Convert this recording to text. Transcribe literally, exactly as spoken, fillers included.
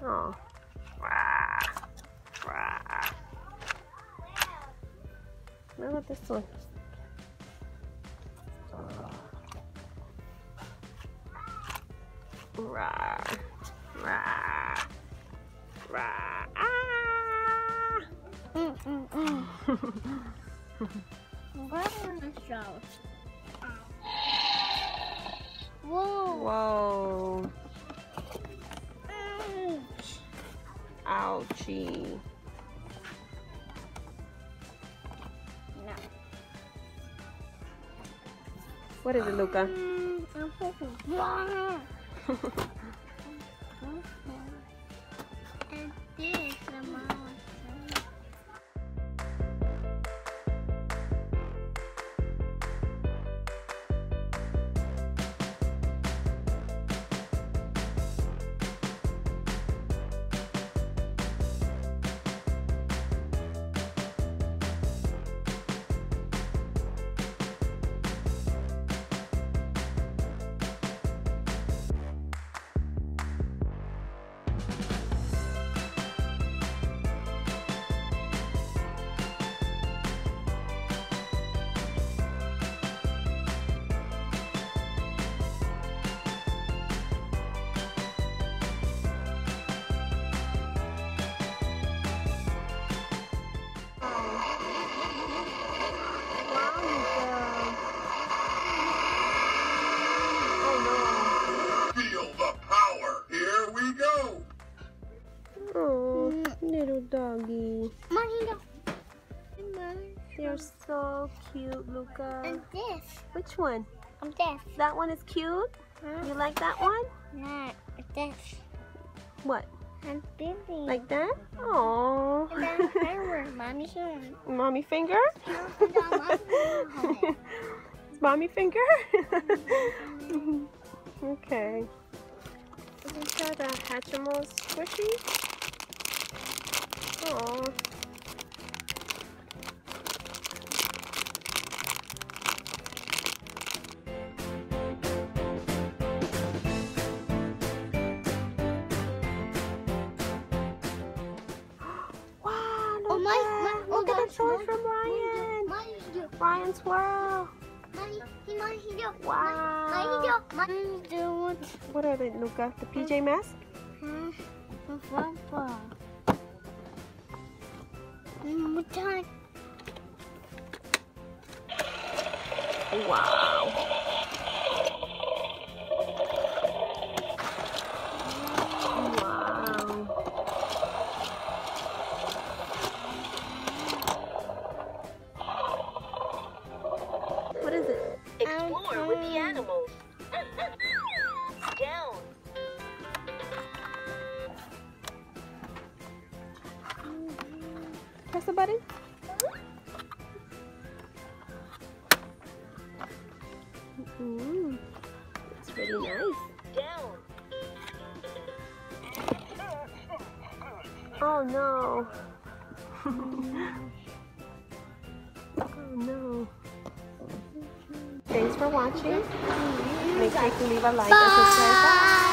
Oh. Rah. Rah. What about this one? Rah. Rah. Rah. Ah. Mm, mm, mm. What are the shows? Whoa. Whoa. Ouch. Ouchie. No. What is it, Luca? Mm, I'm hoping. Wow. And this, the mama. Oh, little doggy. Mommy, They're so cute, Luca. and this. Which one? And this. That one is cute? Huh? You like that one? Not this. What? And this. Like that? Oh. And then finger, mommy finger. Mommy finger? And then mommy. Mommy finger? Okay. Is this how the Hatchimals squishy? Oh. Wow, look, Oh, my, my, at, look oh, at the toy my, from Ryan. my, my, Ryan Swirl. my, my, Wow. my, my, my, What are they, Luca? The P J mask? Wow. Wow. What is it? Explore with the animals. Down. Press the button. Mm, it's really nice. Down. Oh no. Oh no. Thanks for watching. Make sure to leave a like and subscribe. Bye.